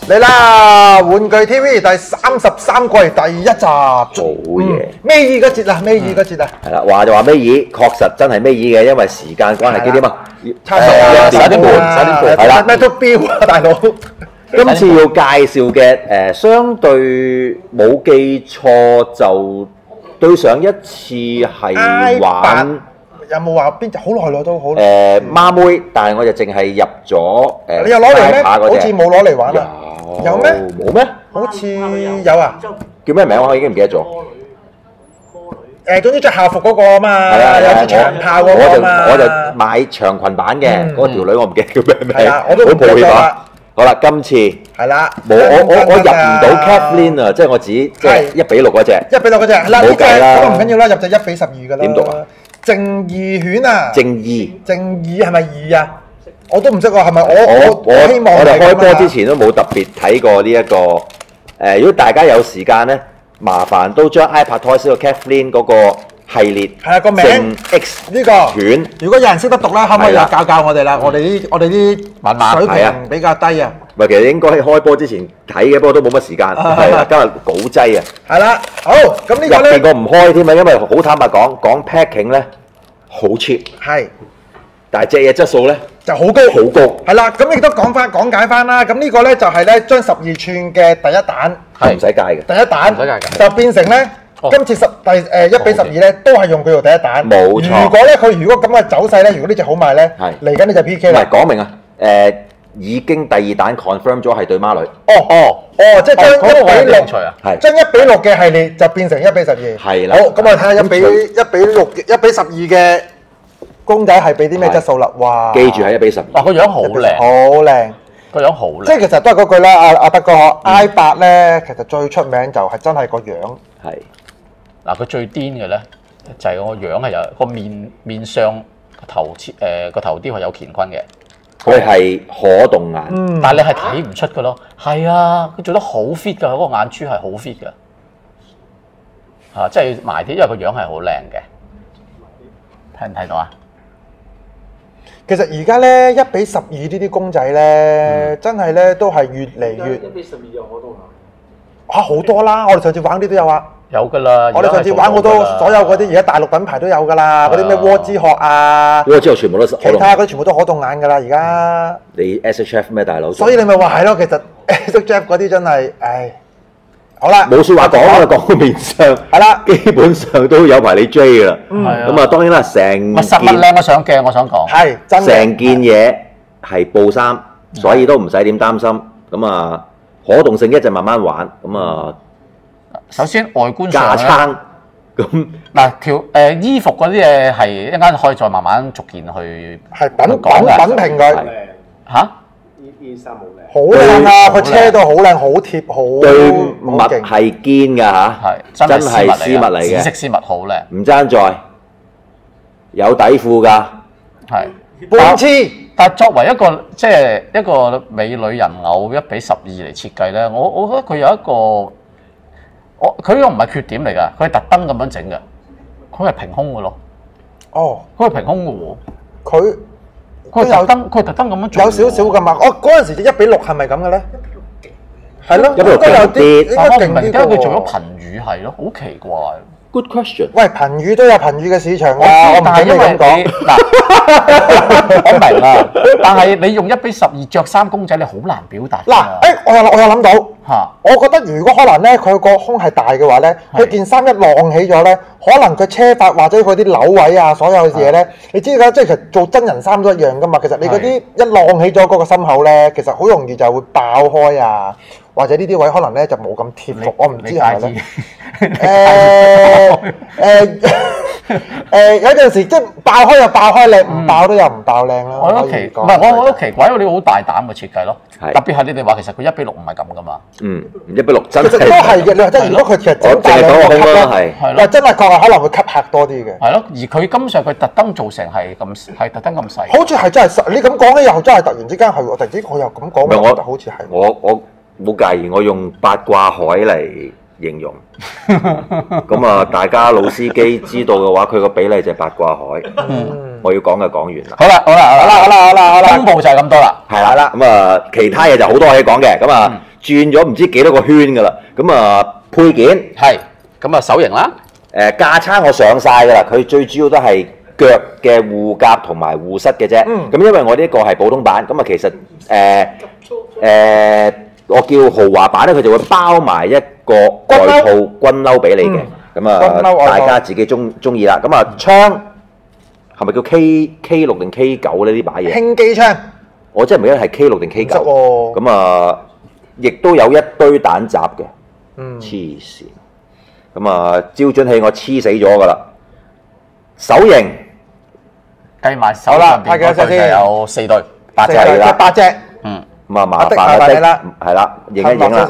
嚟啦！玩具 TV 第33季第一集，好嘢！ 尾二嗰節啦，尾二嗰節啊， 係啦，話就話尾二，確實真係尾二嘅，因為時間關係幾點啊？ 差唔多 11點半係啦。 咩都標啊，大佬！ 今次要介紹嘅相對冇記錯就對上一次係玩。 有冇話邊隻？好耐咯，都好。 孖妹，但係我就淨係入咗你又攞嚟咩？好似冇攞嚟玩啊！有咩？ 冇咩？ 好似有啊！ 叫咩名我已經唔記得咗。 總之着校服嗰個啊嘛，有支長炮嗰個啊嘛。 我就買長裙版嘅，嗰條女我唔記得叫咩名。 我都唔記得咗啦。 好啦，今次係啦， 我入唔到 Kathleen 啊，即係我只即係1:6嗰隻。1:6 嗰隻，係啦， 冇計啦。 咁唔緊要啦，入就1:12㗎啦。 點讀啊？ 正義犬啊！ 正義係咪義啊？我都唔識喎，係咪我希望我哋開波之前都冇特別睇過呢一個如果大家有時間咧，麻煩都將 iPad Toys 個 Kathleen 嗰個系列係啊個名正 X 呢個犬， 如果有人識得讀啦，可唔可以教我哋啦？我哋啲水平比較低啊！ 唔係，其實應該開波之前睇嘅，不過都冇乜時間。係啦，今日稿劑啊。係啦，好咁呢個咧， 入邊我唔開添啊，因為好坦白講 packing 咧好 cheap。係，但係隻嘢質素咧就好高。 好高。係啦，咁亦都講解翻啦。咁呢個咧就係咧將12寸嘅第一彈係唔使戒嘅。 第一彈唔使戒嘅，就變成咧今次1:12咧都係用佢做第一彈。 冇錯。 如果咁嘅走勢咧，如果呢隻好賣咧，嚟緊呢就 PK 啦。 唔係講明啊，已經第二彈 confirm 咗係對孖女。 即係將1:6 係將1:6嘅系列就變成1:12。 係啦。 好，咁我睇下1:6、1:12嘅公仔係俾啲咩質素啦？哇！ 記住係1:12。 哇，個樣好靚， 好靚， 個樣好靚。 即係其實都係嗰句啦，阿德哥，I8咧其實最出名就係真係個樣。 係。 嗱，佢最癲嘅咧就係個樣係有個面上個頭雕係有乾坤嘅。 佢係可動眼， 但係你係睇唔出嘅咯。係啊，佢做得好 fit 㗎，嗰個眼珠係好 fit 㗎。即係埋啲，因為個樣係好靚嘅。睇唔睇到啊？ 其實而家咧1:12呢啲公仔咧，真係咧都係越嚟越 1:12有可動眼。 好多啦！我哋上次玩啲都有啊。 有㗎啦， 我哋上次玩好多所有嗰啲而家大陸品牌都有㗎啦，嗰啲咩蝸之殼啊， 蝸之殼全部都其他嗰啲全部都可動眼㗎啦，而家。 你 SHF 咩大佬？ 所以你咪話係咯，其實 SHF 嗰啲真係，唉，好啦， 冇説話講啦，講到面上係啦，基本上都有埋你追㗎啦。咁啊，當然啦，成乜實物靚嘅相鏡，我想講係真嘅。 成件嘢係布衫，所以都唔使點擔心。咁啊，可動性一就慢慢玩。咁啊。 首先外觀架撐咁嗱衣服嗰啲嘢係一陣間可以再慢慢逐件去品評佢嚇。 呢衫好靚， 好靚啊！佢車到好靚，好貼，好對襪係堅㗎嚇， 係真係絲襪嚟嘅， 紫色絲襪好靚， 唔爭在有底褲㗎， 係半黐。 但係作為一個美女人偶1:12嚟設計咧，我覺得佢有一個。佢呢個唔係缺點嚟㗎，佢係特登咁樣整嘅，佢係平胸嘅咯。佢係平胸嘅喎。佢係特登咁樣做。 有少少㗎嘛。嗰陣時隻1:6係咪咁嘅咧？係咯， 1:6 都有啲。 但我唔明點解佢做咗頻語係咯，好奇怪。 Good question。 喂，頻語都有頻語嘅市場㗎，我唔準你咁講。 我明啦，但係你用1:12着衫公仔，你好難表達。 我有諗到嚇，我覺得如果可能咧，佢個胸係大嘅話咧，佢件衫一晾起咗咧，可能佢車髮或者佢啲扭位啊，所有嘢咧，你知㗎，即係其實做真人衫都一樣㗎嘛。其實你嗰啲一晾起咗嗰個心口咧，其實好容易就會爆開啊，或者呢啲位可能咧就冇咁貼服，我唔知係咪咧。有陣時即係爆開又爆開靚，唔爆都有唔爆靚啦。 我覺得我覺得奇怪，因為你好大膽嘅設計咯。特別係你哋話其實佢1:6唔係咁噶嘛。 1:6真係。 其實都係嘅，你話真係如果佢其實整大兩個級咧，係真係確係可能會吸客多啲嘅。 係咯，而佢今上佢特登做成係特登咁細。 好似係真係，你咁講咧又真係突然之間係，突然之間我又咁講，我覺得好似係。 我冇介意，我用八卦海嚟形容。咁啊，大家老司機知道嘅話，佢個比例就係八卦海。我要講嘅講完啦。 好啦，公佈就係咁多啦。 係啦，咁啊，其他嘢就好多可以講嘅。咁啊， 轉咗唔知幾多個圈㗎啦。咁啊配件係咁啊手型啦， 架撐我上晒㗎啦，佢最主要都係腳嘅護甲同埋護膝嘅啫。咁因為我呢個係普通版，咁啊其實我叫豪華版咧，佢就會包埋一個外套軍褸俾你嘅。咁啊大家自己中意啦。咁啊槍係咪叫 K6定 K9咧？呢把嘢輕機槍， 我真係唔記得係 K6定 K9。咁啊亦都有一堆彈夾嘅。黐線，咁啊焦準器我黐死咗㗎啦，手型計埋手上邊嗰對就有4對8隻啦，8隻， 咁啊麻煩你啦，係啦，影一影啦。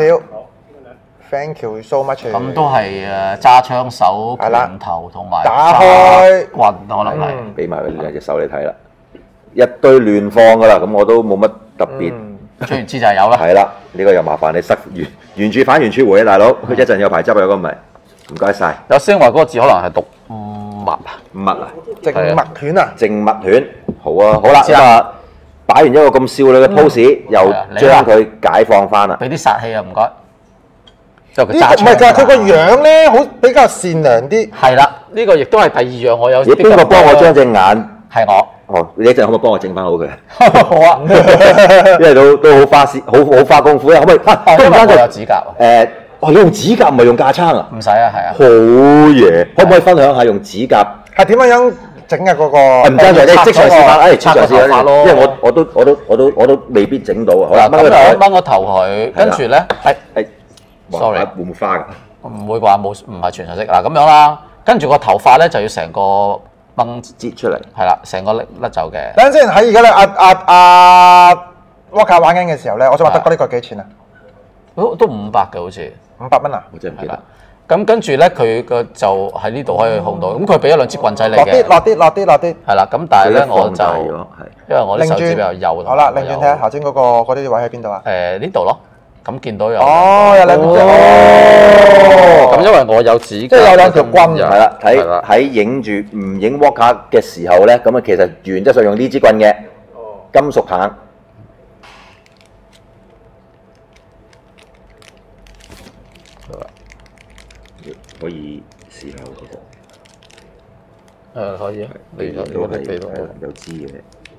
Thank you so much。 咁都係揸槍手、拳頭同埋打開棍，可能係俾埋佢兩隻手你睇啦，一堆亂放㗎啦，咁我都冇乜特別。 出完之就係有啦。 係啦，呢個又麻煩你塞原處返原處回啊，大佬，一陣有排執啊，如果唔係，唔該晒。 有聲話嗰個字可能係讀麥啊， 靜默犬啊， 靜默犬，好啊，好啦，咁啊擺完一個咁少女嘅 pose，又將佢解放翻啦。 俾啲殺氣啊，唔該。就佢唔係就係佢個樣咧，好比較善良啲。 係啦，呢個亦都係第二樣我有。 邊個幫我將隻眼？ 係我。 哦，你一陣可唔可以幫我整翻好佢？ 好啊， 因為都好花功夫啊，可唔可以？ 都唔單止有指甲。 你用指甲唔係用架撐啊？ 唔使啊，係啊。 好嘢，可唔可以分享下用指甲？ 係點樣整嘅嗰個？ 唔爭在你即場示範，即場示範咯。因為我都未必整到啊。好啦， 掹個頭佢，跟住咧係。sorry， 會唔會花㗎？ 唔會啩，唔係全常識嗱咁樣啦。跟住個頭髮咧就要成個掹擠出嚟， 係啦，成個甩走嘅。 等陣先，喺而家咧阿Walker玩緊嘅時候咧，我想話德哥呢個幾錢啊？ 都500嘅好似。 500蚊啊？ 我真係唔記得。 咁跟住咧，佢個就喺呢度可以控到。咁佢俾咗2支棍仔你嘅。 落啲。係啦，咁但係咧我就因為我啲手指比較幼。 好啦，擰轉睇下頭先嗰啲位喺邊度啊？ 呢度咯。咁見到有有兩條咁因為我有指甲， 即係有兩條棍係啦。喺影住唔影 Walker 嘅時候咧，咁啊其實原則上用呢支棍嘅金屬棒。可以試下其實。 可以啊，你都有知嘅。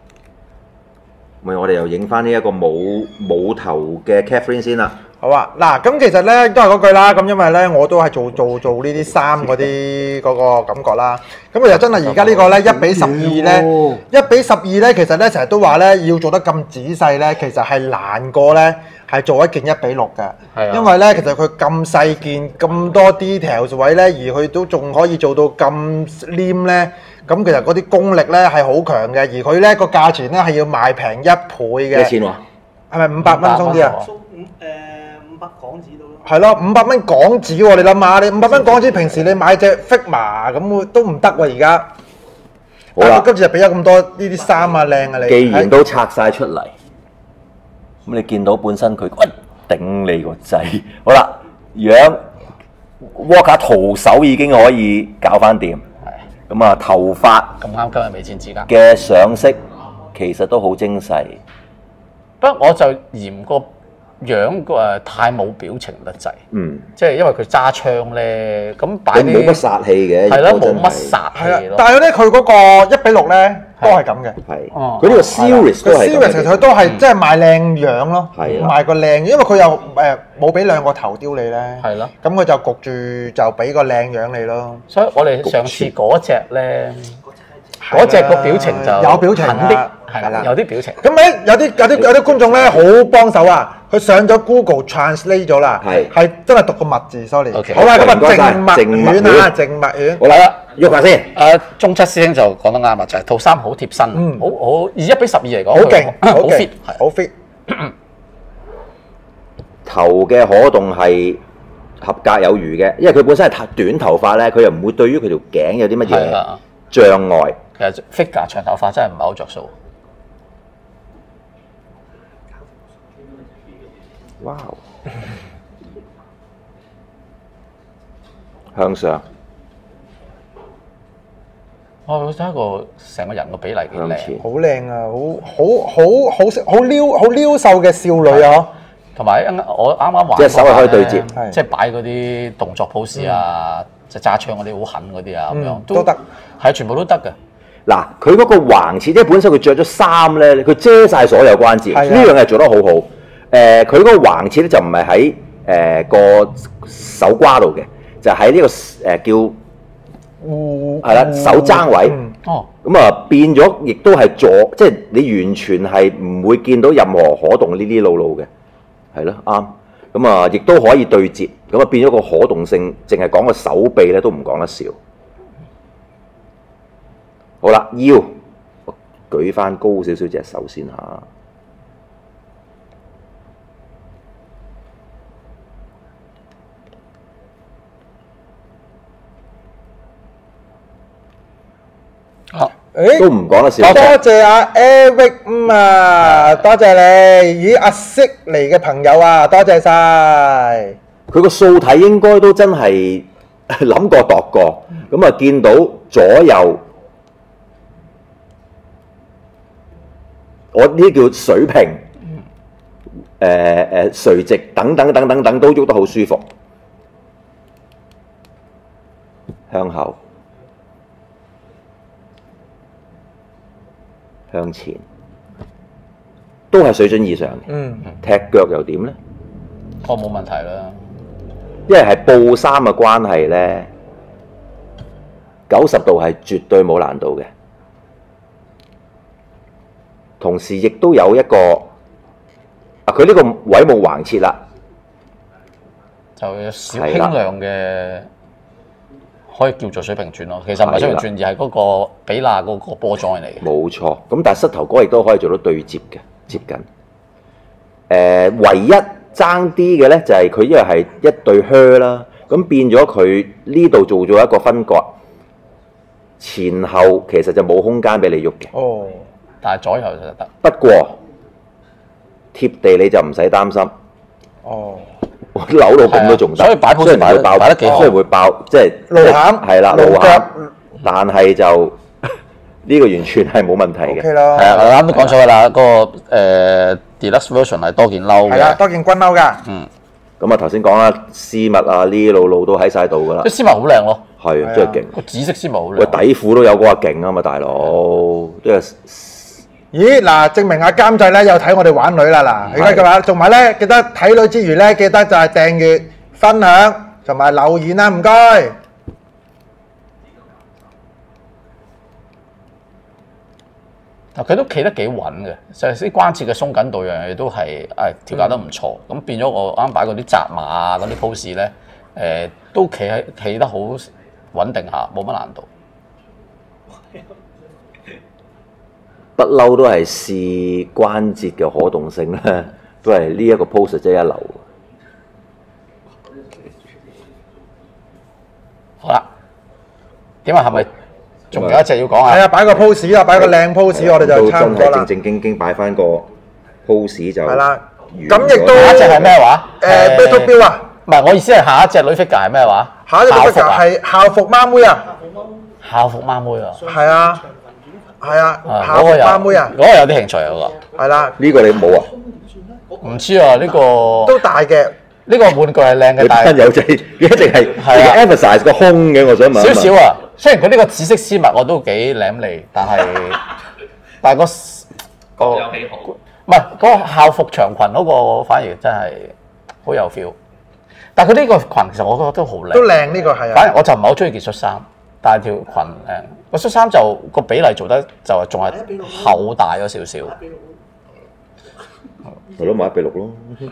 我哋又影翻呢一個冇頭嘅 Catherine 先啦。 好啊，嗱，咁其實咧都係嗰句啦。咁因為咧我都係做呢啲衫嗰啲嗰個感覺啦。咁其實真係而家呢個咧1:12咧，1:12咧，其實咧成日都話咧要做得咁仔細咧，其實係難過咧係做一件1:6嘅。因為咧其實佢咁細件咁多 details 位咧，而佢都仲可以做到咁黏咧。咁其實嗰啲功力咧係好強嘅，而佢咧個價錢咧係要賣平1倍嘅。 幾錢喎？ 係咪500蚊鬆啲啊 ？500港紙到咯。 係咯，500蚊港紙喎，你諗下，你500蚊港紙，平時你買隻 Figma 咁都唔得喎，而家。好啦，今次就俾咗咁多呢啲衫啊，靚啊你。 既然都拆晒出嚟，咁你見到本身佢，頂你個掣。好啦，樣 Walker 徒手已經可以搞翻掂。咁啊，頭髮咁啱今日未剪指甲嘅上色其實都好精細。 不過我就嫌個樣太冇表情得滯。即係因為佢揸槍咧，咁擺啲冇乜殺氣嘅。 係咯，冇乜殺氣咯。 但係咧，佢嗰個1:6咧都係咁嘅。 係。佢呢個 series 都係。 series 其實佢都係即係賣靚樣咯，賣個靚，因為佢又冇俾2個頭雕你咧。係咯。咁佢就焗住就俾個靚樣你咯。 所以我哋上次嗰隻咧，嗰隻個表情就有表情啲，係啦，有啲表情。 咁有啲觀眾咧好幫手啊！佢上咗 Google Translate 咗啦，係真係讀個默字 ，sorry。好啦，咁啊靜默犬啊，靜默犬。 好啦，喐下先。 中七師兄就講得啱啊，就係套衫好貼身，好以1:12嚟講， 好勁， 好 fit， 好 fit。 頭嘅可動係合格有餘嘅，因為佢本身係短頭髮咧，佢又唔會對於佢條頸有啲乜嘢障礙。 其實 figure 長頭髮真係唔係好着數。 哇！向上。 我睇個成個人個比例幾靚， 好靚啊！好撩瘦嘅少女啊！ 同埋我啱啱玩， 即係手係可以對接， 即係擺嗰啲動作 pose 啊，即係揸槍嗰啲好狠嗰啲啊，咁樣都得， 係全部都得嘅。 嗱，佢嗰個橫切，即係本身佢着咗衫咧，佢遮晒所有關節，呢樣嘢做得好好。佢嗰個橫切咧就唔係喺個手瓜度嘅，就喺呢個叫係啦手踭位。 哦， 咁啊變咗，亦都係即係你完全係唔會見到任何可動呢啲路嘅，係咯啱。咁啊，亦都可以對接，咁啊變咗個可動性，淨係講個手臂咧都唔講得少。好啦，腰舉翻高少少隻手先嚇。都唔講得少。 多謝阿 Eric 啊，多謝你。咦，阿悉嚟嘅朋友啊，多謝晒。 佢個素體應該都真係諗過度過，咁啊見到左右，我呢啲叫水平，垂直等等都喐得好舒服，向後。向前都係水準以上嘅，踢腳又點呢？ 我冇問題啦， 因為係布衫嘅關係呢，90度係絕對冇難度嘅。同時亦都有一個佢呢個位冇橫切啦， 就有少輕量嘅。可以叫做水平轉咯，其實唔係水平轉，而係嗰個比納嗰個波 join 嚟嘅。冇錯，咁但係膝頭哥亦都可以做到對接嘅，接近。唯一爭啲嘅咧就係佢因為係一對靴啦，咁變咗佢呢度做咗一個分割，前後其實就冇空間俾你喐嘅。 哦， 但係左右就得。 不過貼地你就唔使擔心。 哦。 扭到咁都仲得， 所以擺 pose 擺得幾好， 雖然會爆，即係露餡， 係啦，露餡，但係就呢個完全係冇問題嘅。 OK 啦， 係啊，啱都講咗㗎啦，嗰個deluxe version 係多件褸嘅， 係啊，多件軍褸㗎。 咁啊頭先講啦，絲襪啊呢路都喺晒度㗎啦。 啲絲襪好靚咯， 係真係勁。 個紫色絲襪好靚。 喂，底褲都有嗰個勁啊嘛，大佬，即係。 咦嗱，證明阿監製咧有睇我哋玩女啦嗱，而家嘅話，同埋咧記得睇女之餘咧，記得就係訂閱、分享同埋留言啊，唔該。 佢都企得幾穩嘅，就係啲關節嘅鬆緊度樣嘢都係調教得唔錯，咁變咗我啱擺嗰啲扎馬啊嗰啲 pose 咧，都企得好穩定下，冇乜難度。 不嬲都係試關節嘅可動性咧，都係呢一個 pose 即係一流。 好啦，點啊？係咪仲有一隻要講啊？ 係啊，擺個 pose 啊，擺個靚 pose，我哋就差唔多啦。 正正經經擺翻個 pose 就係啦。咁亦都下一隻係咩話 ？Battle Bill 啊？ 唔係，我意思係下一隻女 figure 係咩話？ 下一隻女 figure 係校服媽妹啊！ 校服媽妹啊！ 係啊。係啊，校服媽妹啊， 嗰個有啲興趣啊，嗰個。 係啦， 呢個你冇啊？ 唔知啊，呢個都大嘅。 呢個玩具係靚嘅，但係有隻一定係 emphasize 個胸嘅，我想問。 少少啊，雖然佢呢個紫色絲襪我都幾舐脷，但係個有喜好。 唔係嗰個校服長裙嗰個反而真係好有 feel。但係佢呢個裙其實我覺得都好靚。 都靚呢個係啊。 反而我就唔係好中意件恤衫。但係條裙靚，個恤衫就個比例做得就係仲係厚大咗少少。 係咯，買1:6咯。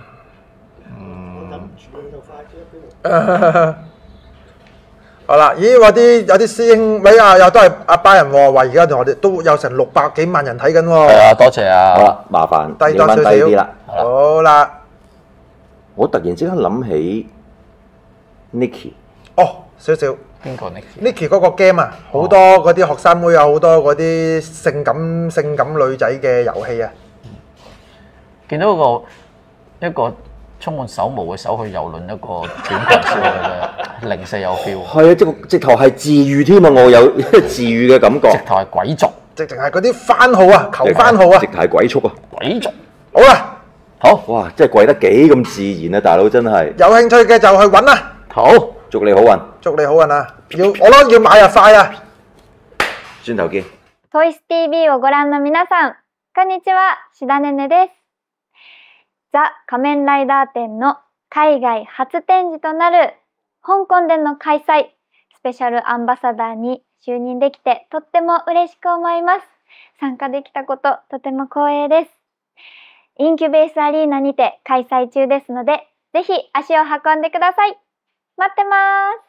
好啦，咦？有啲師兄喂啊，又都係阿巴人喎，話而家同我哋都有成600幾萬人睇緊喎。 係啊，多謝啊。 好啦，麻煩低多少少啲啦。 好啦， 我突然之間諗起 Niki。 哦，少少。 邊個 Niki 嗰個 game 啊，好多嗰啲學生妹有好多嗰啲性感女仔嘅遊戲啊。 見到一個充滿手毛嘅手去遊輪一個短裙少女嘅零舍有 feel。 係啊，直頭係治癒添啊！我有治癒嘅感覺。 直頭係鬼族， 直情係嗰啲番號啊，求番號啊。 直頭係鬼畜啊！ 鬼族。 好啦， 好， 哇！真係跪得幾咁自然啊，大佬真係。 有興趣嘅就去揾啦， 好， 祝你好運， 祝你好運啊！我諗要買日快啊！ 轉頭見。 トイス TV をご覧の皆さん、こんにちは、志田ねねです。ザ・仮面ライダー展の海外初展示となる香港での開催、スペシャルアンバサダーに就任できてとっても嬉しく思います。参加できたこととても光栄です。インキュベースアリーナにて開催中ですので、ぜひ足を運んでください。待ってます。